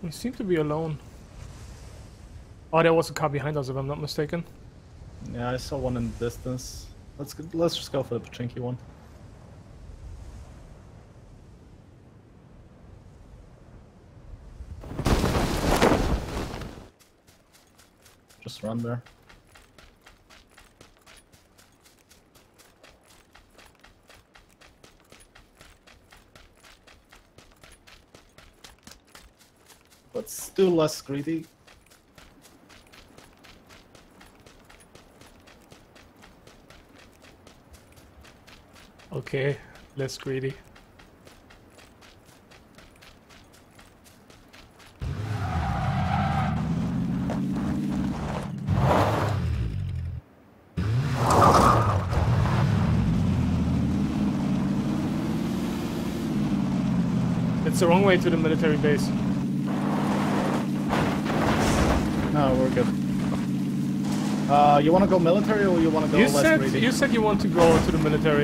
We seem to be alone. Oh, there was a car behind us, if I'm not mistaken. Yeah, I saw one in the distance. Let's just go for the Pachinki one. Just run there. Let's do less greedy. Okay, less greedy. It's the wrong way to the military base. No, we're good. You want to go military or you want to go less greedy? You said you want to go to the military.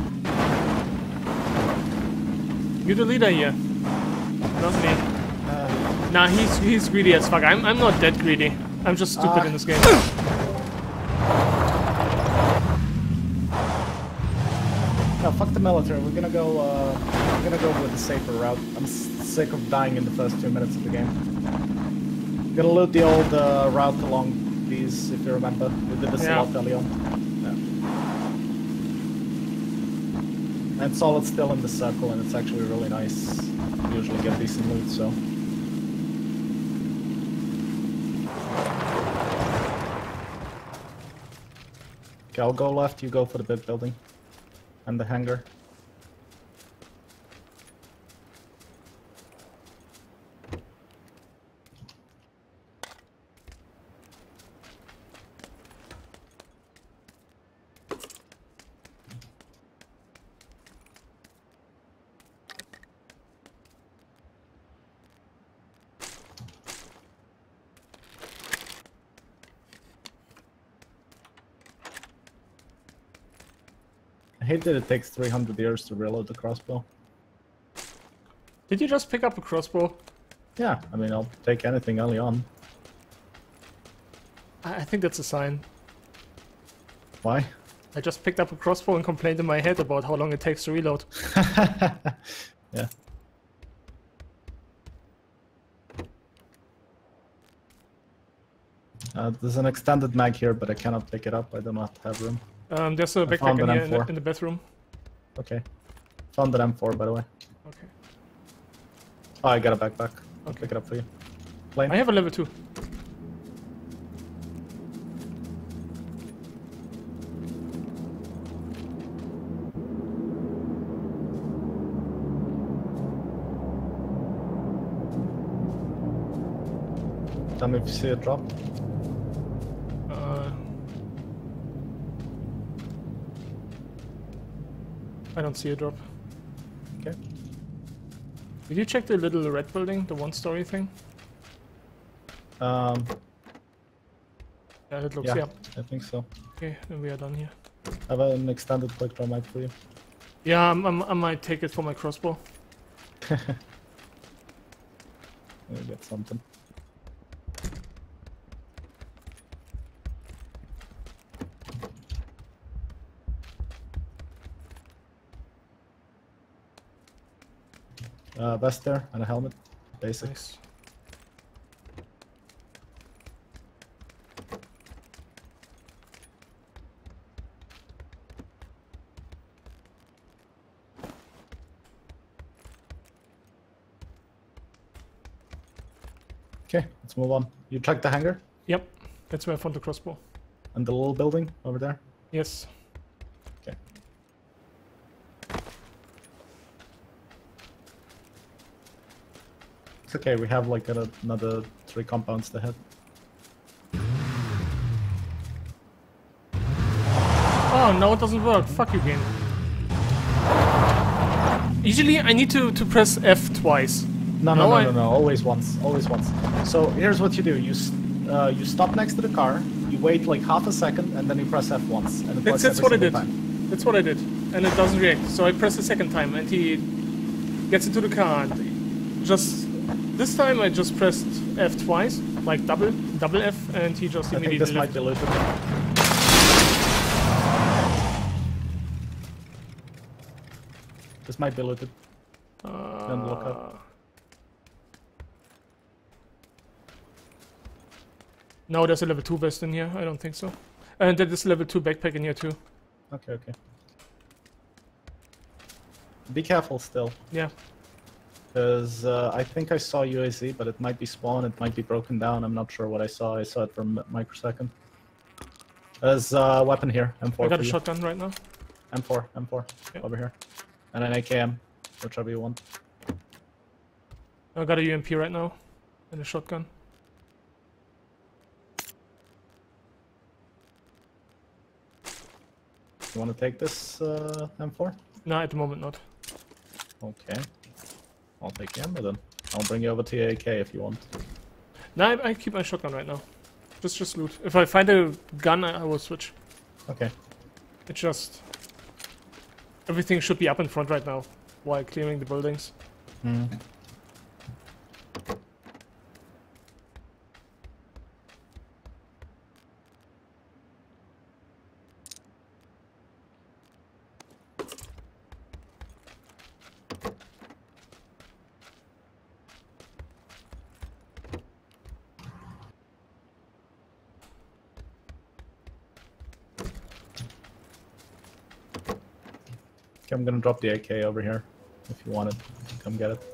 You're the leader here, not me. Nah, he's greedy as fuck. I'm not that greedy. I'm just stupid in this game. No, fuck the military. We're gonna go with the safer route. I'm sick of dying in the first 2 minutes of the game. We're gonna loot the old route along these, if you remember. We did this a lot early on. Yeah. And Solid's still in the circle, and it's actually really nice. We usually get decent loot, so. Okay, I'll go left, you go for the big building. And the hangar. I hate that it takes 300 years to reload the crossbow. Did you just pick up a crossbow? Yeah, I mean, I'll take anything early on. I think that's a sign. Why? I just picked up a crossbow and complained in my head about how long it takes to reload. Yeah. There's an extended mag here, but I cannot pick it up. I do not have room. There's a backpack in here in the bathroom. Okay. Found an M4, by the way. Okay. Oh, I got a backpack. I'll Okay. pick it up for you. Plane? I have a level 2. Tell me if you see a drop. I don't see a drop. Okay. Did you check the little red building, the one-story thing? Um, Yeah, it looks, yeah, I think so. Okay, then we are done here. I have an extended quick draw mag for you. Yeah, I might take it for my crossbow. Let me get something. Vest there and a helmet. Basic. Nice. Okay, let's move on. You check the hangar Yep, that's where I found the crossbow. and the little building over there. Yes. Okay. It's okay, we have like another 3 compounds to hit. Oh, no, it doesn't work. Fuck you, game. Usually, I need to press F twice. No, always once, always once. So here's what you do: you stop next to the car, you wait like half a second, and then you press F once. And it works That's every what I single did. time. That's what I did, and it doesn't react. So I press the second time, and he gets into the car and just This time I just pressed F twice, like double F, and he just I think immediately this left. might be looted. This might be looted. Don't look up. No, there's a level 2 vest in here. I don't think so. And there is a level 2 backpack in here too. Okay, okay. Be careful still. Yeah. Because I think I saw UAZ, but it might be spawn, it might be broken down. I'm not sure what I saw. I saw it for a microsecond. There's a weapon here. M4 I got for a you. shotgun right now. M4 Yeah. over here. And an AKM, whichever you want. I got a UMP right now. And a shotgun. You want to take this M4? No, at the moment not. Okay. I'll take the ammo then. I'll bring you over to your AK if you want. No, I keep my shotgun right now. Just loot. If I find a gun, I will switch. Okay. It's just... Everything should be up in front right now, while clearing the buildings. Hmm. Okay, I'm gonna drop the AK over here. If you want it, come get it.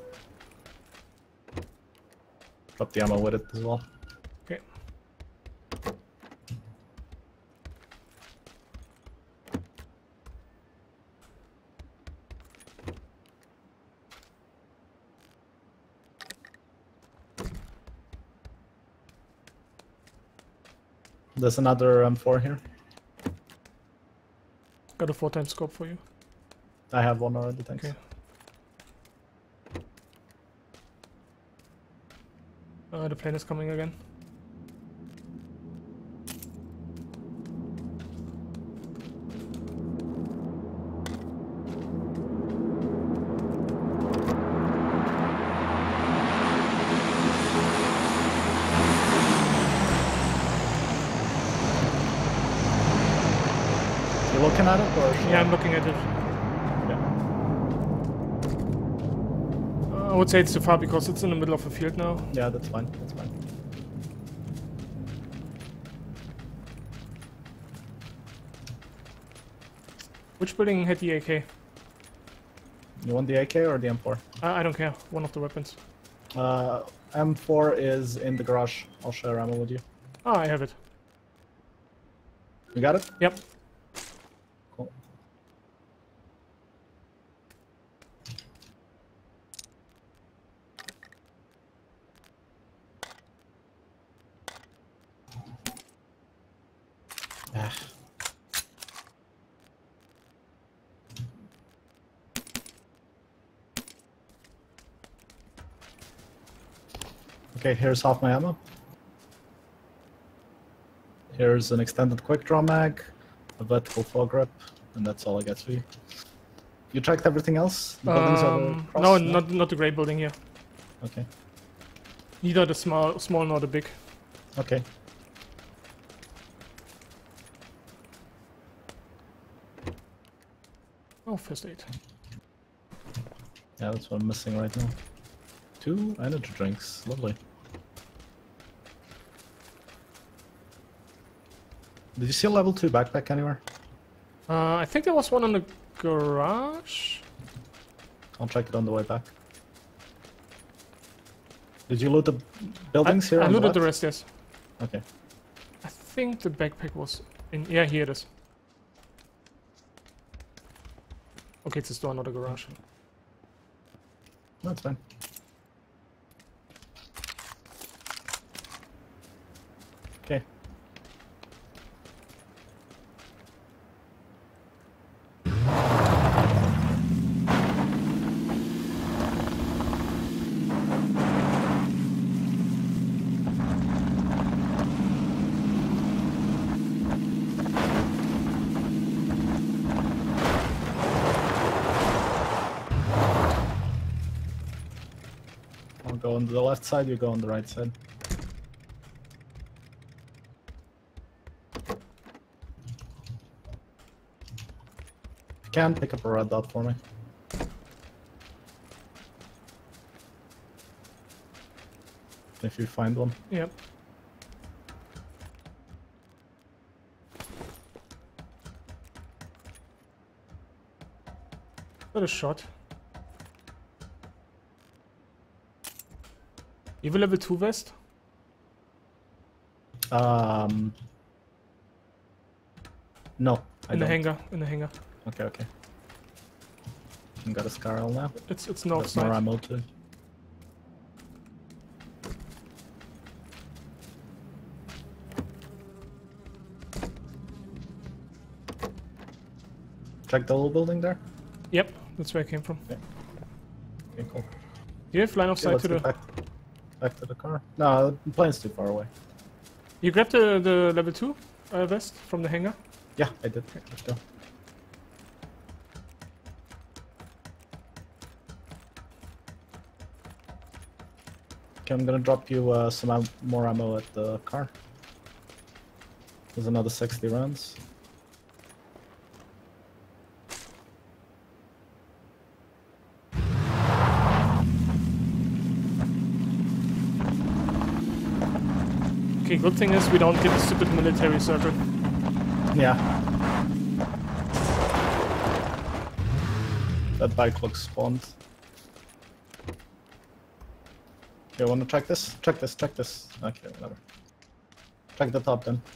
Drop the ammo with it as well. Okay. There's another M4 here. Got a 4x scope for you. I have one already, thanks. Okay. The plane is coming again. You looking at it or? Yeah, I'm looking at it. Yeah. I would say it's too far because it's in the middle of a field now. Yeah, that's fine. That's fine. Which building had the AK? You want the AK or the M4? I don't care. One of the weapons. M4 is in the garage. I'll share ammo with you. Ah, I have it. You got it? Yep. Cool. Ah. Okay, here's half my ammo. Here's an extended quick draw mag, a vertical foregrip, and that's all I get for you. You checked everything else? The buildings are across? No, not the gray building here. Okay. Neither the small nor the big. Okay. Oh, first aid. Yeah, that's what I'm missing right now. 2 energy drinks. Lovely. Did you see a level 2 backpack anywhere? I think there was one in the garage. I'll check it on the way back. Did you loot the buildings here? I on looted the left? rest, yes. Okay. I think the backpack was in... Yeah, here it is. Okay, it's a store, not a garage. That's fine. Okay. I'll go on the left side, you go on the right side. Can pick up a red dot for me. If you find one. Yep. Got a shot. You have a level 2 vest? No, I In the don't. hangar, in the hangar. Okay, okay. I got a Scarl now. It's north There's more side. ammo too. Check the little building there. Yep, that's where I came from. Okay, cool. Do you have line of Okay, sight let's to get the... back to the car. No, the plane's too far away. You grabbed the level 2 vest from the hangar? Yeah, I did. Let's go. Okay, I'm gonna drop you some more ammo at the car. There's another 60 rounds. Okay, good thing is we don't get a stupid military circle. Yeah. That bike looks spawned. Okay, wanna check this? Check this, check this. Okay, whatever. Check the top then.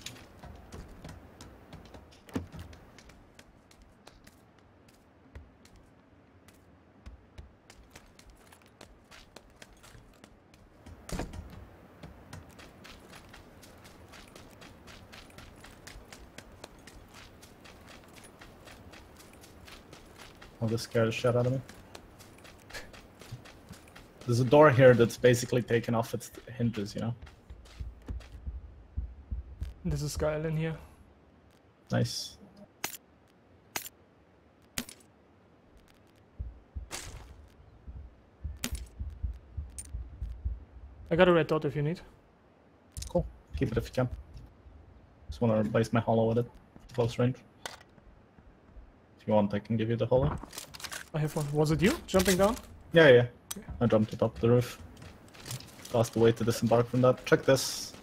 Oh, this scared the shit out of me. There's a door here that's basically taken off its hinges, you know? There's a Skyline in here. Nice. I got a red dot if you need. Cool. Keep it if you can. Just wanna replace my hollow with it. Close range. If you want, I can give you the hollow. I have one. Was it you jumping down? Yeah, yeah. I jumped atop the roof. Fast way to disembark from that. Check this.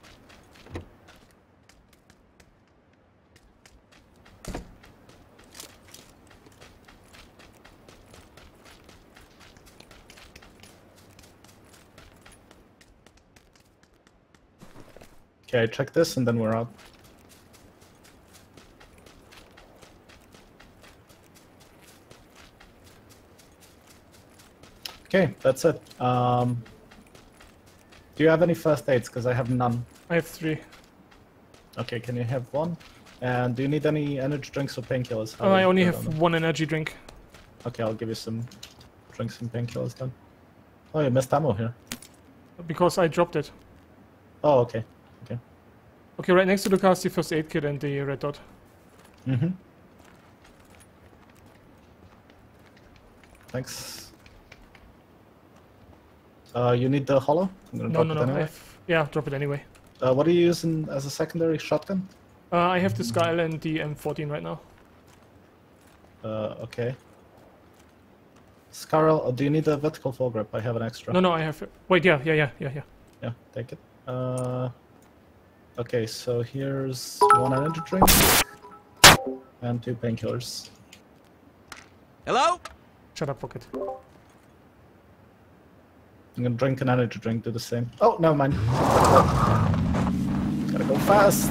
Okay, check this and then we're out. Okay, that's it. Do you have any first aids? Because I have none. I have 3. Okay, can you have one? And do you need any energy drinks or painkillers? How Oh, do I you only feel have on them? 1 energy drink. Okay, I'll give you some drinks and painkillers then. Oh, you missed ammo here. Because I dropped it. Oh, okay. Okay. Okay, right next to the car is the first aid kit and the red dot. Mm-hmm. Thanks. You need the hollow? I'm gonna No, drop no, it no. anyway. Yeah, drop it anyway. What are you using as a secondary? Shotgun? I have the Skyline and the M14 right now. Okay. Scarl, do you need a vertical foregrip? I have an extra. No, no, I have... Wait, yeah. Yeah, take it. Okay, so here's 1 energy drink and 2 painkillers. Hello? Shut up, Rocket. I'm gonna drink an energy drink, do the same. Oh, never mind. Gotta go fast.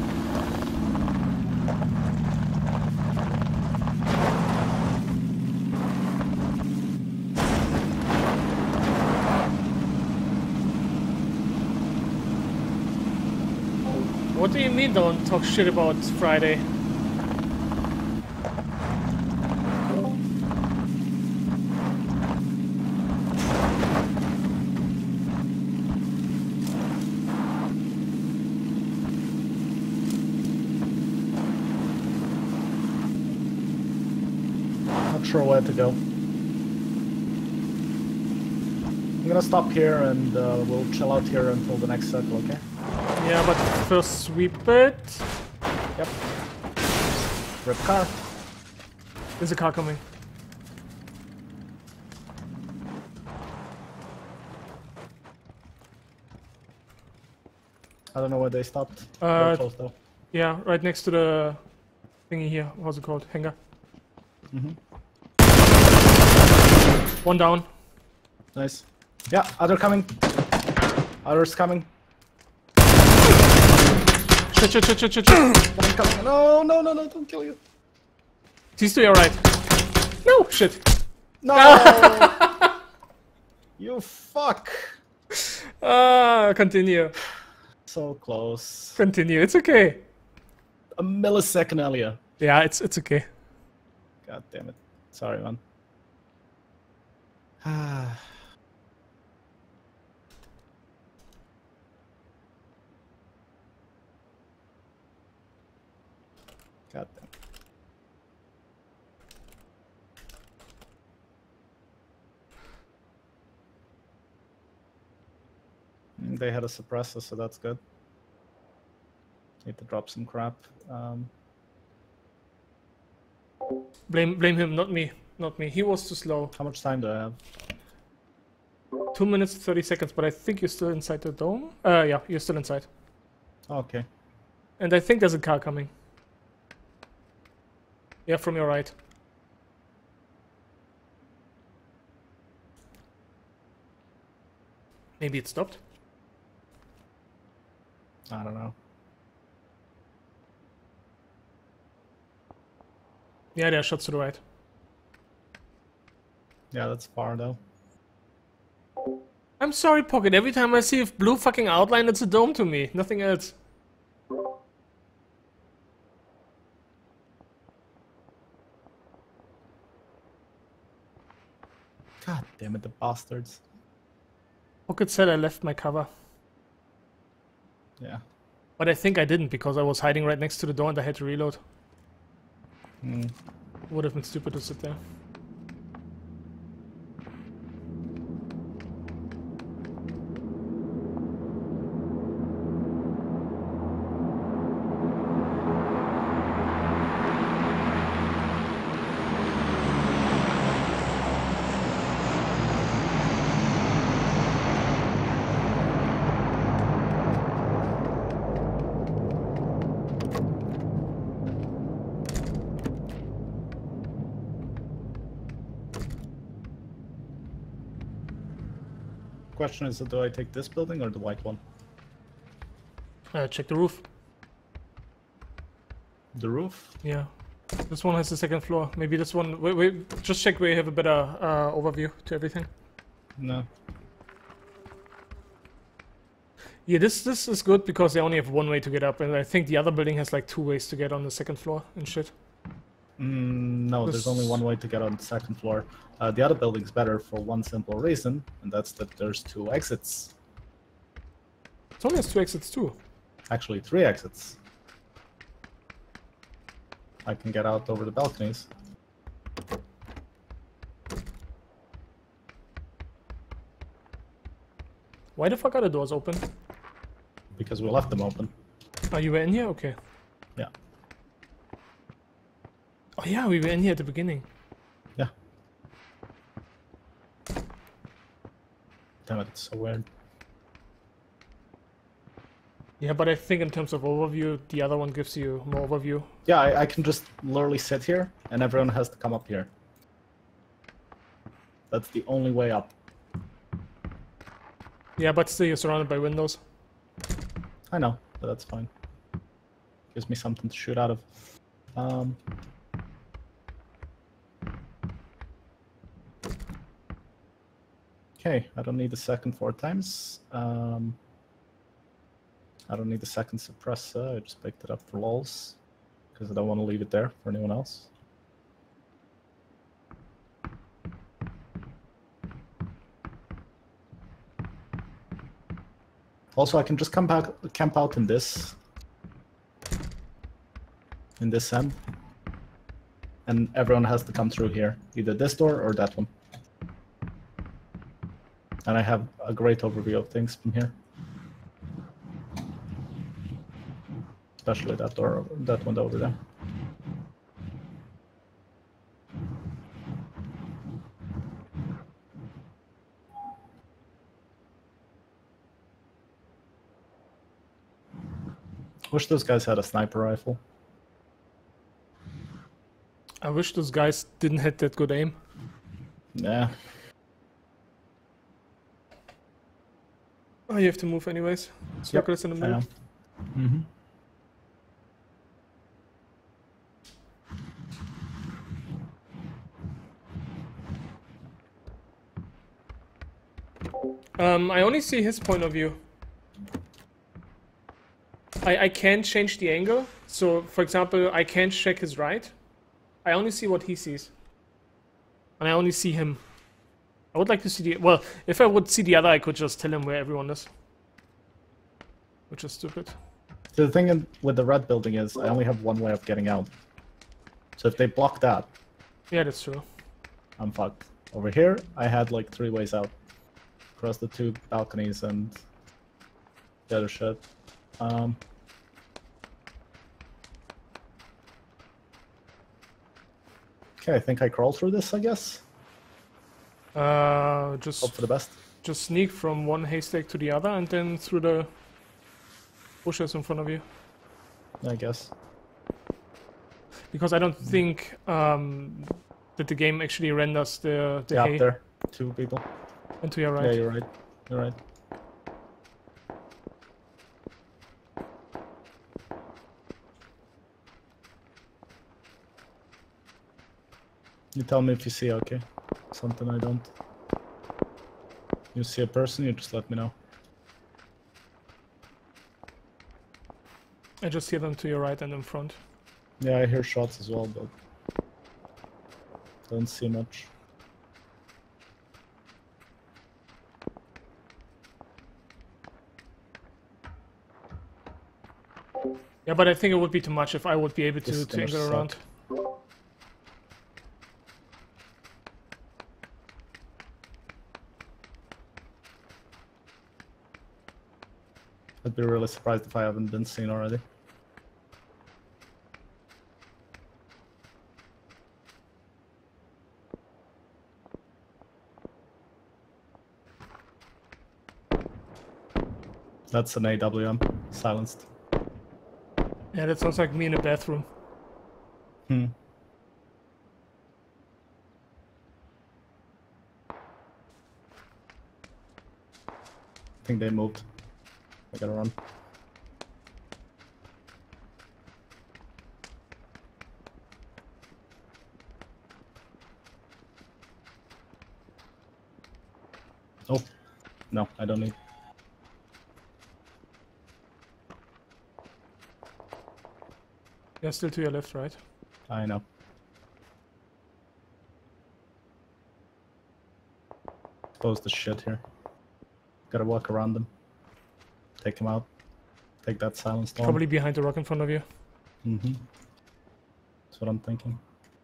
What do you mean don't talk shit about Friday? Not Sure where to go. I'm gonna stop here and we'll chill out here until the next circle, okay? Yeah, but first sweep it. Yep. Rip car. There's a car coming. I don't know where they stopped. Uh, They're close though. Yeah, right next to the thingy here. How's it called? Hangar. One down. Nice. Yeah, other coming. Others coming. Shit. Coming. No, don't kill you. He's to your right. No, shit. No! You fuck! Continue. So close. Continue. It's okay. A millisecond earlier. Yeah, it's okay. God damn it. Sorry, man. God damn. They had a suppressor, so that's good. Need to drop some crap. Blame him, not me. Not me. He was too slow. How much time do I have? 2 minutes 30 seconds, but I think you're still inside the dome. Yeah, you're still inside. Okay. And I think there's a car coming. Yeah, from your right. Maybe it stopped. I don't know. Yeah, there are shots to the right. Yeah, that's far though. I'm sorry, Pocket. Every time I see a blue fucking outline, it's a dome to me. Nothing else. God damn it, the bastards. Pocket said I left my cover. Yeah. But I think I didn't because I was hiding right next to the door and I had to reload. Would have been stupid to sit there. Question is, do I take this building or the white one? Check the roof. The roof? Yeah. This one has the second floor. Maybe this one... Wait, just check where you have a better overview to everything. No. Yeah, this is good because they only have one way to get up, and I think the other building has like 2 ways to get on the second floor and shit. No, there's only one way to get on the second floor. The other building's better for one simple reason, and that's that there's 2 exits. It only has 2 exits too. Actually, 3 exits. I can get out over the balconies. Why the fuck are the doors open? Because we left them open. Oh, you were in here? Okay. Yeah. Oh yeah, we were in here at the beginning. Yeah. Damn it, it's so weird. Yeah, but I think in terms of overview, the other one gives you more overview. Yeah, I can just literally sit here, and everyone has to come up here. That's the only way up. Yeah, but still you're surrounded by windows. I know, but that's fine. Gives me something to shoot out of. Okay, I don't need the second 4 times. I don't need the second suppressor. I just picked it up for lols, because I don't want to leave it there for anyone else. Also, I can just camp out in this end, and everyone has to come through here, either this door or that one. And I have a great overview of things from here. Especially that door, that one over there. Wish those guys had a sniper rifle. I wish those guys didn't have that good aim. Yeah. Oh, you have to move anyways. Circles in the middle. Mm-hmm. I only see his point of view. I can't change the angle. So, for example, I can't check his right. I only see what he sees. And I only see him. I would like to see the... Well, if I would see the other, I could just tell him where everyone is. Which is stupid. So the thing with the red building is I only have one way of getting out. So if they block that... Yeah, that's true. I'm fucked. Over here, I had like 3 ways out. Across the 2 balconies and the other shit. Okay, I think I crawl through this, I guess. Just Hope for the best. Just sneak from one haystack to the other and then through the bushes in front of you. I guess. Because I don't think that the game actually renders the Yeah, hay. up there. 2 people. And to your right. Yeah, you're right. You're right. You tell me if you see, okay? Something I don't. You see a person, you just let me know. I just hear them to your right and in front. Yeah, I hear shots as well, but don't see much. Yeah, but I think it would be too much if I would be able This to angle suck. around. I'd be really surprised if I haven't been seen already. That's an AWM. Silenced. Yeah, that sounds like me in a bathroom. Hmm. I think they moved. I gotta run. Oh, no, I don't need. Yeah, still to your left, right? I know. Close the shit here. Gotta walk around them. Take him out. Take that silence storm. Probably behind the rock in front of you. Mm-hmm. That's what I'm thinking.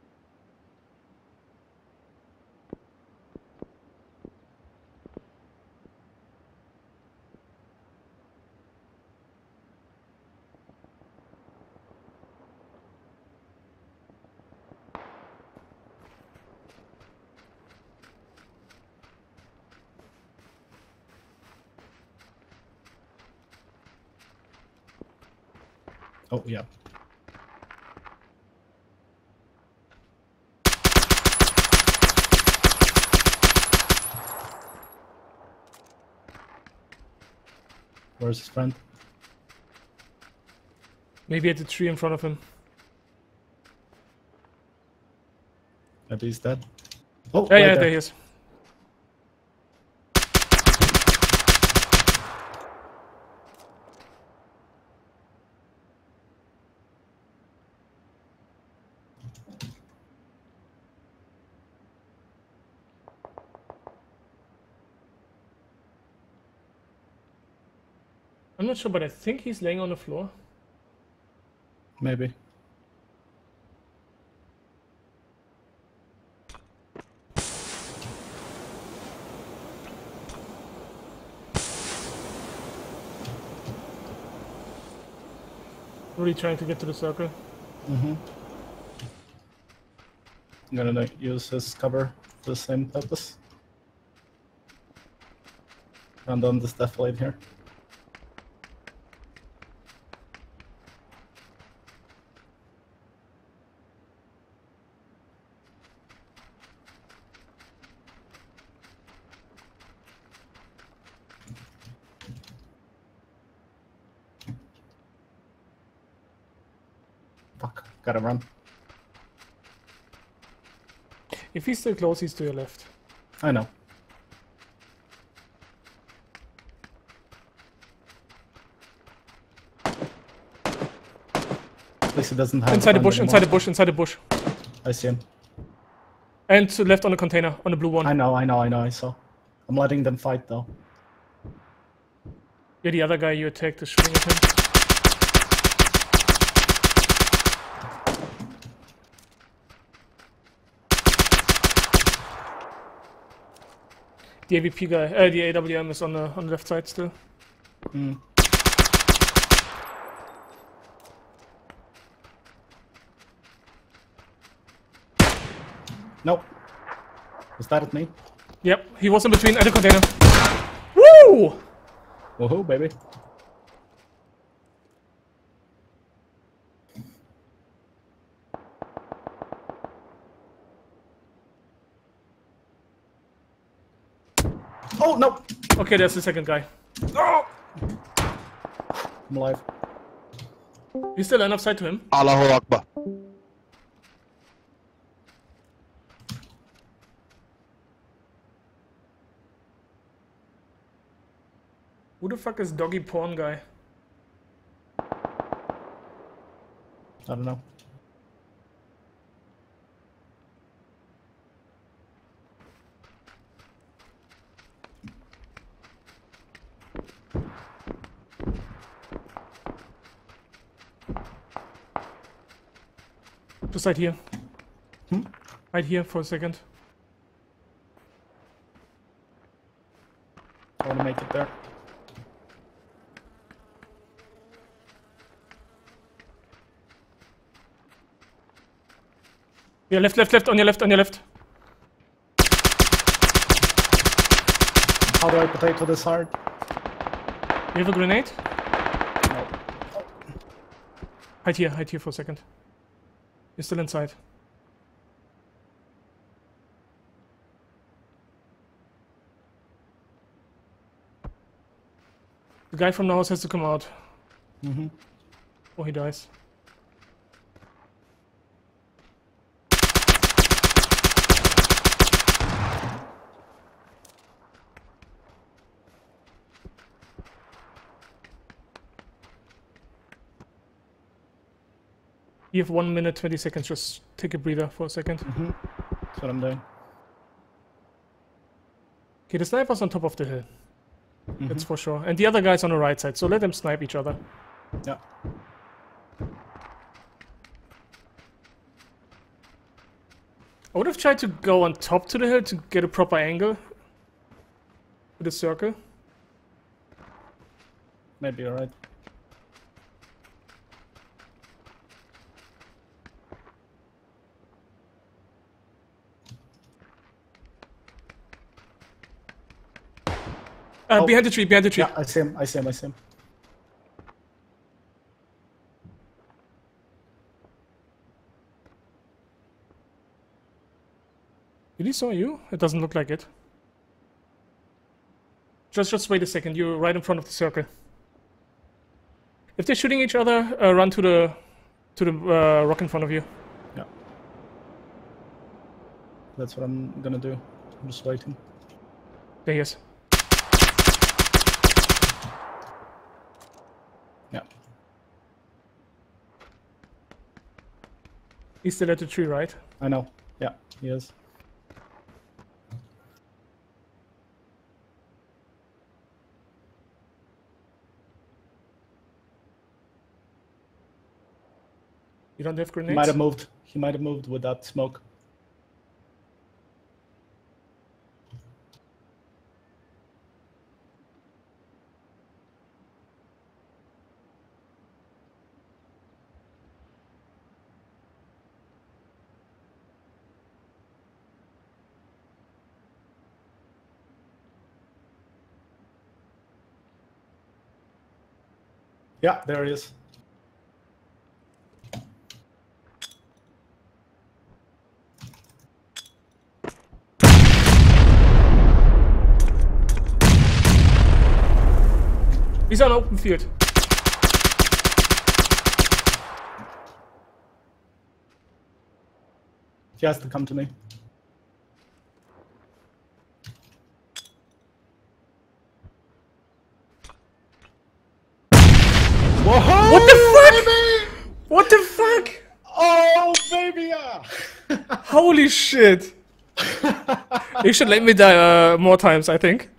Oh, yeah. Where's his friend? Maybe at the tree in front of him. Maybe he's dead. Oh, Yeah, right yeah, there. there he is. I'm not sure, but I think he's laying on the floor. Maybe. Really trying to get to the circle. I'm gonna use his cover for the same purpose. And on this defilade here. Fuck, gotta run. If he's still close, he's to your left. I know. At least he doesn't have Inside the friend bush, anymore. inside the bush, inside the bush. I see him. And to the left on the container, on the blue one. I know, I saw. I'm letting them fight though. Yeah, the other guy you attacked is shooting at him. The AVP guy, the AWM is on the left side still. Nope. Was that at me? Yep, he was in between at the container. Woo! Woohoo, baby. Oh, no! Okay, there's the second guy. Oh! I'm alive. You still line up side to him? Allahu Akbar. Who the fuck is doggy porn guy? I don't know. Just hide here. Hide here for a second. I want to make it there. Yeah, left, on your left, on your left. How do I potato this hard? You have a grenade? No. Hide here for a second. You're still inside. The guy from the house has to come out. Or he dies. You have 1 minute, 20 seconds. Just take a breather for a second. That's what I'm doing. Okay, the sniper's on top of the hill. That's for sure. And the other guy's on the right side, so let them snipe each other. Yeah. I would have tried to go on top to the hill to get a proper angle with the circle. Maybe you're right. Behind the tree, behind the tree. Yeah, I see him. Did he saw you? It doesn't look like it. Just wait a second. You're right in front of the circle. If they're shooting each other, run to the rock in front of you. Yeah. That's what I'm gonna do. I'm just waiting. There he is. Yeah. He's still at the tree, right? I know. Yeah, he is. You don't have He grenades? might have moved. He might have moved with that smoke. Yeah, there he is. He's on open field. He has to come to me. Whoa! What the fuck? What the fuck? Oh, baby! Yeah. Holy shit! You should let me die more times, I think.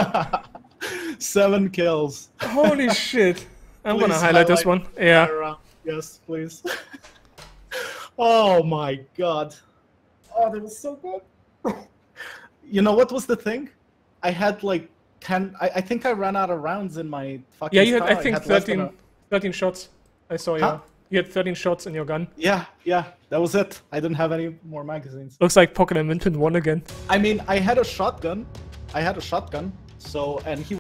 7 kills. Holy shit! I'm gonna Please highlight this one. Yeah. Yes, please. Oh my god. Oh, that was so good. You know what was the thing? I had like 10. I think I ran out of rounds in my fucking. Yeah, you had, star. I think, less than 13 shots. I saw you. Huh? You had 13 shots in your gun. Yeah, that was it. I didn't have any more magazines. Looks like Pocket and Minton won again. I mean, I had a shotgun. So, and he